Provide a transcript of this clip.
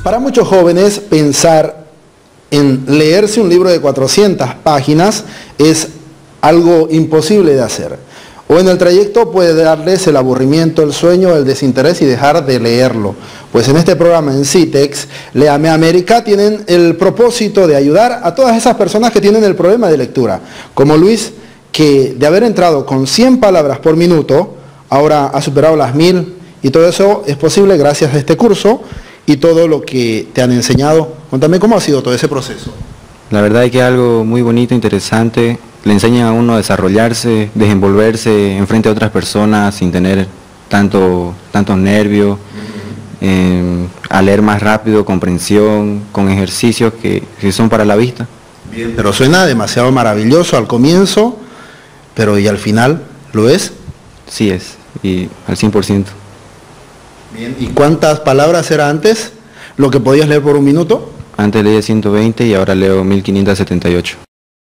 Para muchos jóvenes, pensar en leerse un libro de 400 páginas es algo imposible de hacer. O en el trayecto puede darles el aburrimiento, el sueño, el desinterés y dejar de leerlo. Pues en este programa en CITEX, Léame América, tienen el propósito de ayudar a todas esas personas que tienen el problema de lectura. Como Luis, que de haber entrado con 100 palabras por minuto, ahora ha superado las 1000, y todo eso es posible gracias a este curso y todo lo que te han enseñado. Cuéntame cómo ha sido todo ese proceso. La verdad es que es algo muy bonito, interesante. Le enseñan a uno a desarrollarse, desenvolverse en frente a otras personas sin tener tantos nervios, a leer más rápido, comprensión, con ejercicios que son para la vista. Bien, pero suena demasiado maravilloso al comienzo, pero ¿y al final lo es? Sí es, y al 100%. Bien, ¿y cuántas palabras era antes lo que podías leer por un minuto? Antes leía 120 y ahora leo 1578.